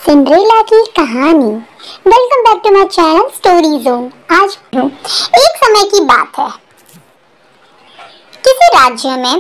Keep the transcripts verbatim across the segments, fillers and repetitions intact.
Cinderella की कहानी। Welcome back to my channel story zone. आज एक समय की बात है, किसी राज्य में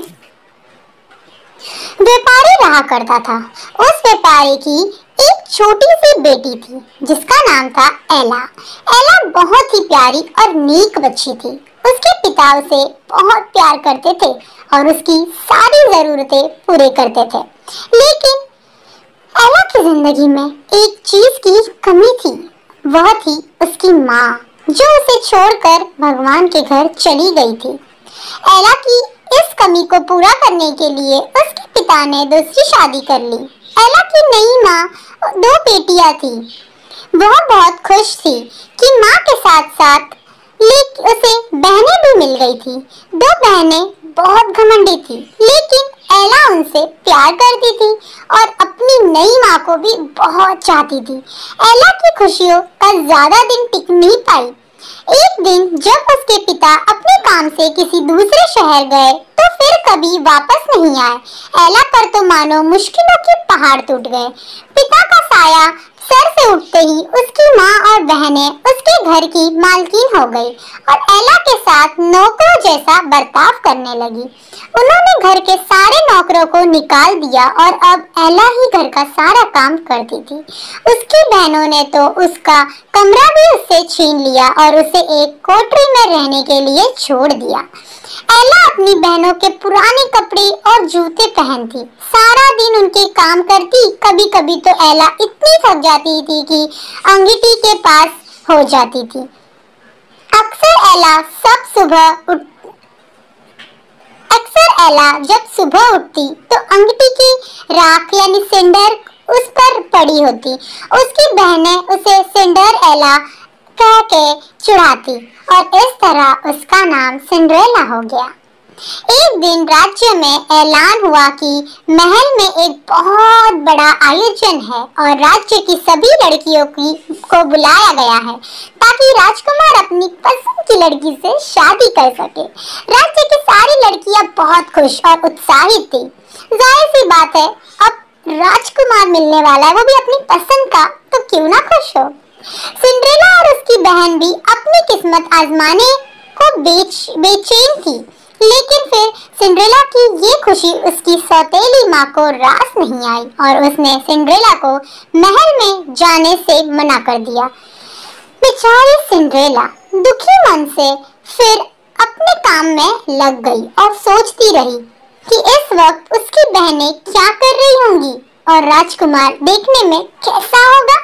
व्यापारी रहा करता था। उस व्यापारी की एक छोटी सी बेटी थी जिसका नाम था एला। एला बहुत ही प्यारी और नेक बच्ची थी। उसके पिता उसे बहुत प्यार करते थे और उसकी सारी जरूरतें पूरे करते थे, लेकिन एला की जिंदगी में एक चीज की कमी थी। वह थी उसकी माँ, जो उसे छोड़कर भगवान के घर चली गई थी। एला की इस कमी को पूरा करने के लिए उसके पिता ने दूसरी शादी कर ली। एला की नई माँ दो बेटियां थी। वह बहुत खुश थी कि माँ के साथ साथ लेकिन उसे बहनें भी मिल गई थी। दो बहनें बहुत घमंडी थी, लेकिन एला उनसे प्यार करती थी और अपनी नई माँ को भी बहुत चाहती थी। एला की खुशियों का ज्यादा दिन टिक नहीं पाई। एक दिन जब उसके पिता अपने काम से किसी दूसरे शहर गए तो फिर कभी वापस नहीं आए। एला पर तो मानो मुश्किलों के पहाड़ टूट गए। पिता का साया सर से उठते ही उसकी माँ और बहनें उसके घर की मालकिन हो गई और एला के साथ नौकरों जैसा बर्ताव करने लगी। उन्होंने घर के सारे नौकरों को निकाल दिया और अब एला ही घर का सारा काम करती थी। उसकी बहनों ने तो उसका कमरा भी उससे छीन लिया और उसे एक कोठरी में रहने के लिए छोड़ दिया। एला अपनी बहनों के पुराने कपड़े और जूते पहनती, सारा दिन उनके काम करती। कभी कभी तो एला इतनी थक जाती थी कि अंगीठी के पास हो जाती थी। अक्सर एला सब सुबह उठ अक्सर एला जब सुबह उठती तो अंगीठी की राख यानी सिंडर उस पर पड़ी होती। उसकी बहनें उसे सिंडर एला कह के चिढ़ाती और इस तरह उसका नाम सिंड्रेला हो गया। एक दिन राज्य में ऐलान हुआ कि महल में एक बहुत बड़ा आयोजन है और राज्य की सभी लड़कियों की को बुलाया गया है ताकि राजकुमार अपनी पसंद की लड़की से शादी कर सके। राज्य की सारी लड़कियां बहुत खुश और उत्साहित थी। जाहिर सी बात है, अब राजकुमार मिलने वाला है, वो भी अपनी पसंद का, तो क्यों ना खुश हो। सिंड्रेला और उसकी बहन भी अपनी किस्मत आजमाने को बेच बेचैन थी, लेकिन फिर सिंड्रेला की ये खुशी उसकी सौतेली माँ को रास नहीं आई और उसने सिंड्रेला को महल में जाने से मना कर दिया। बेचारी सिंड्रेला दुखी मन से फिर अपने काम में लग गई और सोचती रही कि इस वक्त उसकी बहनें क्या कर रही होंगी और राजकुमार देखने में कैसा होगा।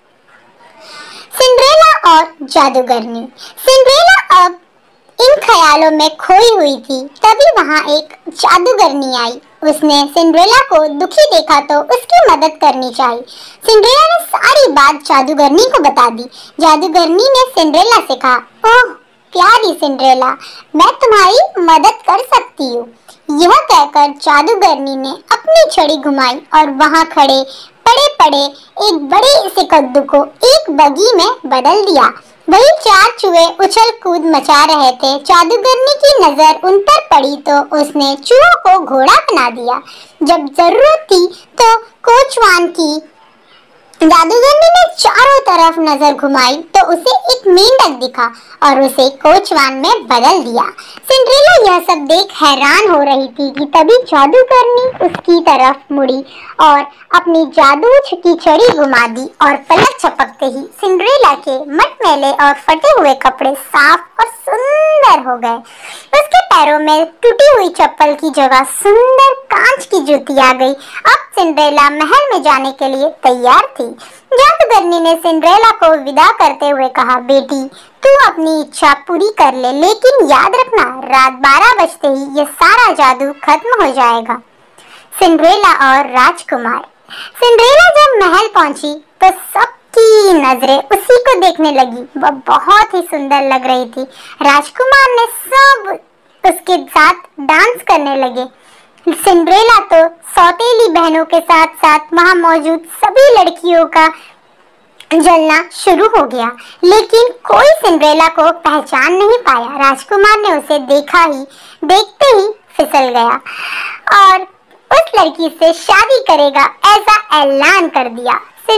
सिंड्रेला और जादूगरनी। सिंड्रेला अब इन ख्यालों में खोई हुई थी, तभी वहाँ एक जादूगरनी आई। उसने सिंड्रेला को दुखी देखा तो उसकी मदद करनी चाहिए। सिंड्रेला ने सारी बात जादूगरनी को बता दी। जादूगरनी ने सिंड्रेला से कहा, ओह प्यारी सिंड्रेला, मैं तुम्हारी मदद कर सकती हूँ। यह कहकर जादूगरनी ने अपनी छड़ी घुमाई और वहाँ खड़े पड़े पड़े एक बड़े से कद्दू को एक बगी में बदल दिया। वही चार चूहे उछल कूद मचा रहे थे। जादूगरनी की नजर उन पर पड़ी तो उसने चूहों को घोड़ा बना दिया। जब जरूरत थी तो कोचवान की जादूगरनी ने चारों तरफ नजर घुमाई तो उसे एक मेंढक दिखा और उसे कोचवान में बदल दिया। सिंड्रेला यह सब देख हैरान हो रही थी कि तभी जादूगरनी उसकी तरफ मुड़ी और अपनी जादू की छड़ी घुमा दी और पलक झपकते ही सिंड्रेला के मटमैले और फटे हुए कपड़े साफ और सुंदर हो गए। उसके पैरों में टूटी हुई चप्पल की जगह सुंदर कांच की जूती आ गई। अब सिंड्रेला महल में जाने के लिए तैयार थी। जादूगरनी ने सिंड्रेला को विदा करते हुए कहा, बेटी तू अपनी इच्छा पूरी कर ले, लेकिन याद रखना रात बारह बजते ही ये सारा जादू खत्म हो जाएगा। सिंड्रेला और राजकुमार। सिंड्रेला जब महल पहुंची तो सबकी नजरें उसी को देखने लगी। वह बहुत ही सुंदर लग रही थी। राजकुमार ने सब उसके साथ डांस करने लगे। सिंड्रेला तो सौतेली बहनों के साथ साथ वहाँ मौजूद सभी लड़कियों का जलना शुरू हो गया, लेकिन कोई सिंड्रेला को पहचान नहीं पाया। राजकुमार ने उसे देखा ही देखते ही फिसल गया और उस लड़की से शादी करेगा ऐसा ऐलान कर दिया। सिंड्रेला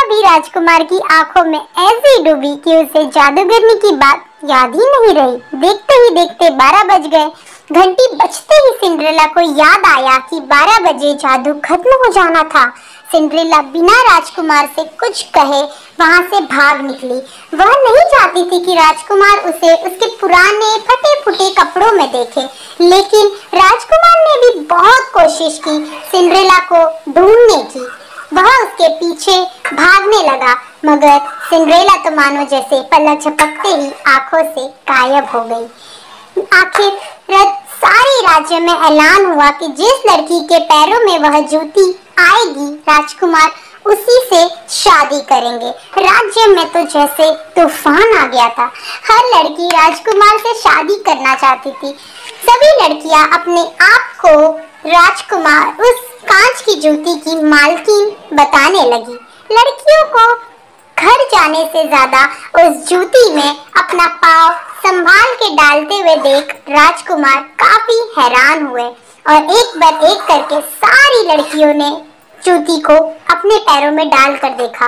भी राजकुमार की आंखों में ऐसी डूबी कि उसे जादूगरनी की बात याद ही नहीं रही। देखते ही देखते बारह बज गए। घंटी बजते ही सिंड्रेला को याद आया कि बारह बजे जादू खत्म हो जाना था। सिंड्रेला बिना राजकुमार से कुछ कहे वहां से भाग निकली। वह नहीं चाहती थी कि राजकुमार उसे उसके पुराने फटे फुटे कपड़ों में देखे, लेकिन राजकुमार ने भी बहुत कोशिश की सिंड्रेला को ढूंढने की। वह उसके पीछे भागने लगा, मगर सिंड्रेला तो मानो जैसे पलक झपकते ही आंखों से गायब हो गई। आखिर सारे राज्य में ऐलान हुआ कि जिस लड़की के पैरों में वह जूती आएगी, राजकुमार उसी से शादी करेंगे। राज्य में तो जैसे तूफान आ गया था। हर लड़की राजकुमार से शादी करना चाहती थी। सभी लड़कियां अपने आप को राजकुमार उस कांच की जूती की मालकिन बताने लगी। लड़कियों को घर जाने से ज्यादा उस जूती में अपना पाँव संभाल के डालते हुए देख राजकुमार काफी हैरान हुए और एक बार एक करके सारी लड़कियों ने जूती को अपने पैरों में डाल कर देखा।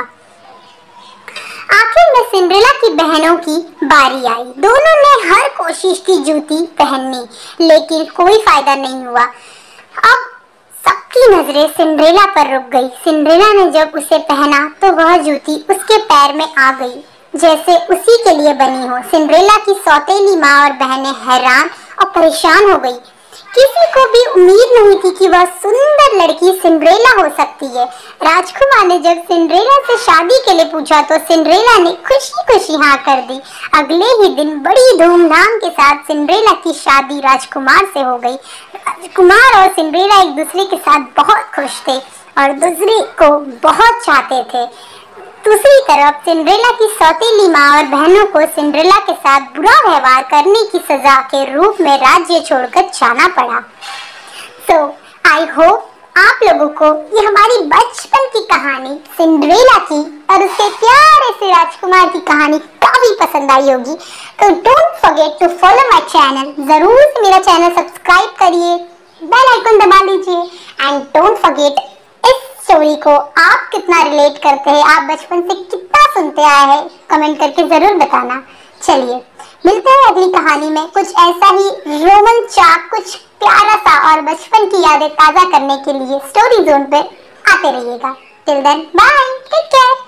आखिर में सिंड्रेला की बहनों की बारी आई। दोनों ने हर कोशिश की जूती पहननी, लेकिन कोई फायदा नहीं हुआ। अब सबकी नजरें सिंड्रेला पर रुक गई। सिंड्रेला ने जब उसे पहना तो वह जूती उसके पैर में आ गई जैसे उसी के लिए बनी हो। सिंड्रेला की सौतेली माँ और बहनें हैरान और परेशान हो गई। किसी को भी उम्मीद नहीं थी कि वह सुंदर लड़की सिंड्रेला हो सकती है। राजकुमार ने जब सिंड्रेला से शादी के लिए पूछा तो सिंड्रेला ने खुशी खुशी हाँ कर दी। अगले ही दिन बड़ी धूमधाम के साथ सिंड्रेला की शादी राजकुमार से हो गई। राजकुमार और सिंड्रेला एक दूसरे के साथ बहुत खुश थे और दूसरे को बहुत चाहते थे। दूसरी तरफ सिंड्रेला की सौतेली माँ और बहनों को सिंड्रेला के साथ बुरा व्यवहार करने की सजा के रूप में राज्य छोड़कर जाना पड़ा। सो आई होप आप लोगों को ये हमारी बचपन की कहानी सिंड्रेला की और उसके प्यारे से राजकुमार की कहानी काफी पसंद आई होगी। तो don't forget to follow my channel. जरूर से मेरा चैनल सब्सक्राइब करिए, बेल आइकन दबा लीजिए एंड डोंट फॉरगेट इस स्टोरी को आप कितना रिलेट करते हैं, आप बचपन से कितना सुनते आए हैं, कमेंट करके जरूर बताना। चलिए मिलते हैं अगली कहानी में कुछ ऐसा ही रोमांचक, कुछ प्यारा सा और बचपन की यादें ताजा करने के लिए स्टोरी जोन पे आते रहिएगा। Till then bye, take care.